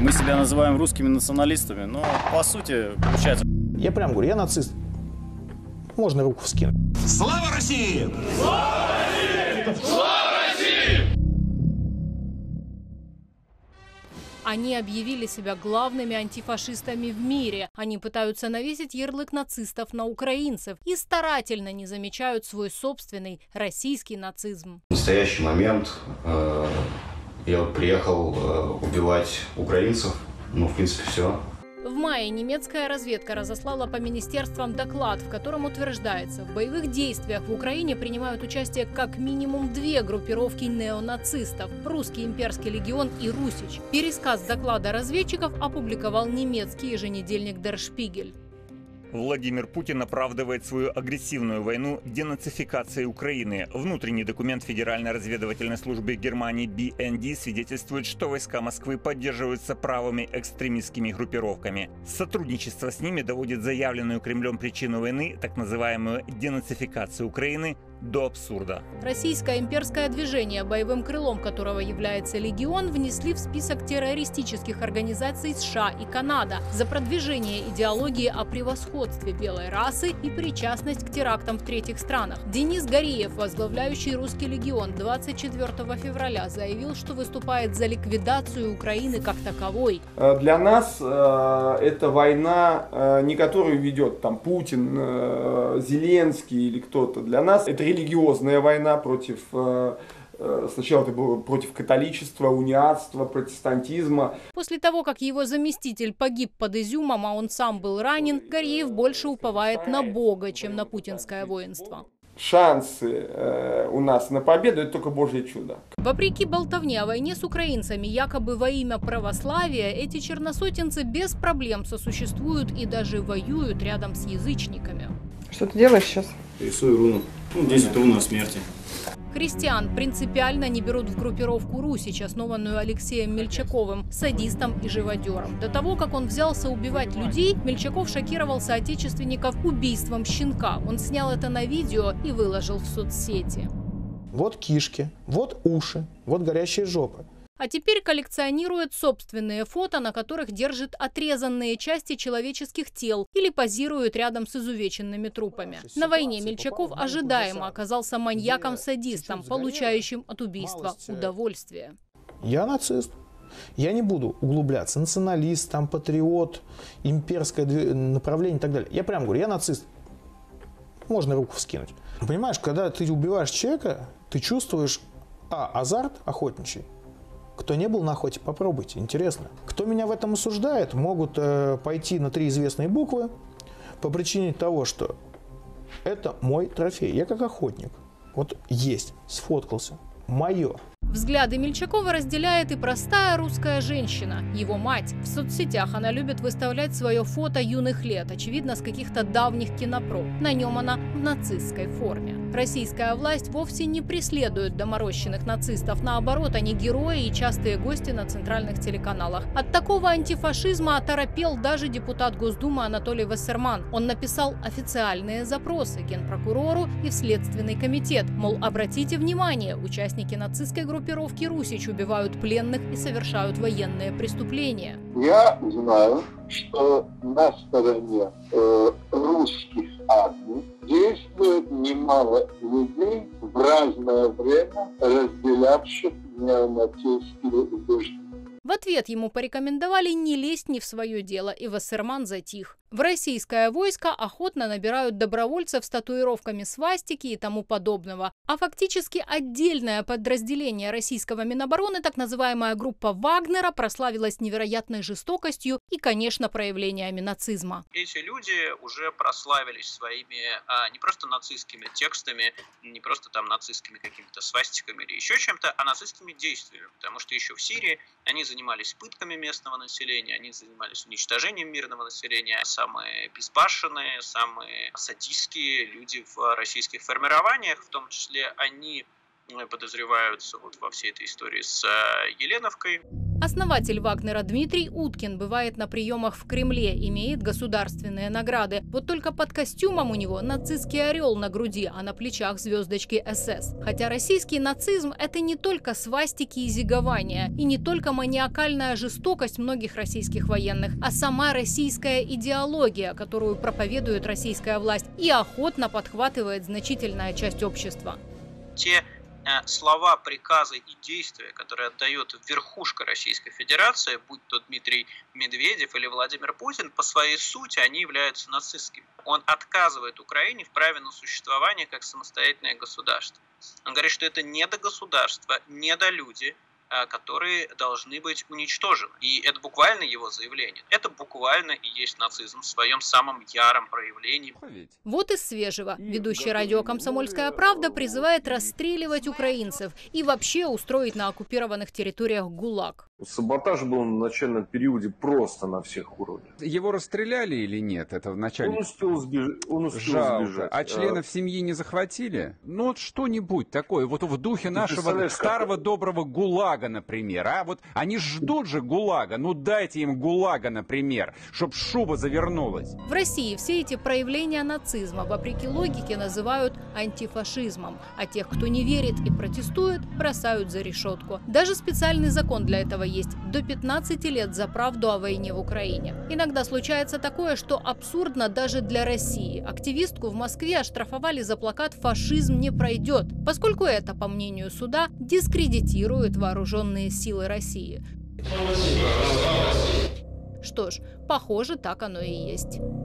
Мы себя называем русскими националистами, но по сути получается... Я прям говорю, я нацист. Можно руку вскинуть. Слава России! Слава России! Слава России! Они объявили себя главными антифашистами в мире. Они пытаются навесить ярлык нацистов на украинцев и старательно не замечают свой собственный российский нацизм. В настоящий момент я вот приехал убивать украинцев. Ну, в принципе, все. В мае немецкая разведка разослала по министерствам доклад, в котором утверждается, в боевых действиях в Украине принимают участие как минимум 2 группировки неонацистов – Русский имперский легион и Русич. Пересказ доклада разведчиков опубликовал немецкий еженедельник Der Spiegel. Владимир Путин оправдывает свою агрессивную войну денацификацией Украины. Внутренний документ Федеральной разведывательной службы Германии BND свидетельствует, что войска Москвы поддерживаются правыми экстремистскими группировками. Сотрудничество с ними доводит заявленную Кремлем причину войны, так называемую денацификацию Украины, до абсурда. Российское имперское движение, боевым крылом которого является Легион, внесли в список террористических организаций США и Канада за продвижение идеологии о превосходстве белой расы и причастность к терактам в третьих странах. Денис Гариев, возглавляющий Русский Легион, 24 февраля заявил, что выступает за ликвидацию Украины как таковой. Для нас это война, не которую ведет там Путин, Зеленский или кто-то. Для нас это религиозная война против, сначала это было против католичества, униатства, протестантизма. После того, как его заместитель погиб под Изюмом, а он сам был ранен, Гариев больше уповает на Бога, чем на путинское воинство. Шансы у нас на победу – это только Божье чудо. Вопреки болтовне о войне с украинцами, якобы во имя православия, эти черносотенцы без проблем сосуществуют и даже воюют рядом с язычниками. Что ты делаешь сейчас? Рисую руну. Здесь это руна смерти. Христиан принципиально не берут в группировку «Русич», основанную Алексеем Мельчаковым, садистом и живодером. До того, как он взялся убивать людей, Мельчаков шокировал соотечественников убийством щенка. Он снял это на видео и выложил в соцсети. Вот кишки, вот уши, вот горящие жопы. А теперь коллекционирует собственные фото, на которых держит отрезанные части человеческих тел или позирует рядом с изувеченными трупами. На войне Мельчаков ожидаемо оказался маньяком-садистом, получающим от убийства удовольствие. Я нацист. Я не буду углубляться. Националист, там, патриот, имперское направление и так далее. Я прям говорю, я нацист. Можно руку вскинуть. Понимаешь, когда ты убиваешь человека, ты чувствуешь азарт охотничий. Кто не был на охоте, попробуйте, интересно. Кто меня в этом осуждает, могут пойти на 3 известные буквы по причине того, что это мой трофей. Я как охотник. Вот есть, сфоткался, мое. Взгляды Мельчакова разделяет и простая русская женщина, его мать. В соцсетях она любит выставлять свое фото юных лет, очевидно, с каких-то давних кинопроб. На нем она в нацистской форме. Российская власть вовсе не преследует доморощенных нацистов. Наоборот, они герои и частые гости на центральных телеканалах. От такого антифашизма оторопел даже депутат Госдумы Анатолий Вассерман. Он написал официальные запросы Генпрокурору и в Следственный комитет. Мол, обратите внимание, участники нацистской группировки «Русич» убивают пленных и совершают военные преступления. Я знаю, что на стороне русских армий действует немало людей в разное время, разделявших неонацистские убеждения. В ответ ему порекомендовали не лезть не в свое дело, и Вассерман затих. В российское войско охотно набирают добровольцев с татуировками свастики и тому подобного. А фактически отдельное подразделение российского Минобороны, так называемая группа Вагнера, прославилась невероятной жестокостью и, конечно, проявлениями нацизма. Эти люди уже прославились своими не просто нацистскими текстами, не просто там нацистскими какими-то свастиками или еще чем-то, а нацистскими действиями. Потому что еще в Сирии они занимались пытками местного населения, они занимались уничтожением мирного населения. Самые безбашенные, самые садистские люди в российских формированиях, в том числе они подозреваются вот во всей этой истории с Еленовкой. Основатель Вагнера Дмитрий Уткин бывает на приемах в Кремле, имеет государственные награды. Вот только под костюмом у него нацистский орел на груди, а на плечах звездочки СС. Хотя российский нацизм – это не только свастики и зигования, и не только маниакальная жестокость многих российских военных, а сама российская идеология, которую проповедует российская власть и охотно подхватывает значительная часть общества. Те слова, приказы и действия, которые отдает верхушка Российской Федерации, будь то Дмитрий Медведев или Владимир Путин, по своей сути они являются нацистскими. Он отказывает Украине в праве на существование как самостоятельное государство. Он говорит, что это недогосударство, недолюди, которые должны быть уничтожены. И это буквально его заявление. Это буквально и есть нацизм в своем самом яром проявлении. Вот из свежего. Ведущий радио «Комсомольская правда» призывает расстреливать украинцев и вообще устроить на оккупированных территориях ГУЛАГ. Саботаж был на начальном периоде просто на всех уровнях. Его расстреляли или нет? Это в начале... Он успел сбежать. А членов семьи не захватили? Ну вот что-нибудь такое, вот в духе нашего старого доброго ГУЛАГа, например. А вот они ждут же ГУЛАГа, ну дайте им ГУЛАГа, например, чтоб шуба завернулась. В России все эти проявления нацизма, вопреки логике, называют антифашизмом, а тех, кто не верит и протестует, бросают за решетку. Даже специальный закон для этого есть – до 15 лет за правду о войне в Украине. Иногда случается такое, что абсурдно даже для России. Активистку в Москве оштрафовали за плакат «Фашизм не пройдет», поскольку это, по мнению суда, дискредитирует вооруженные силы России. Что ж, похоже, так оно и есть.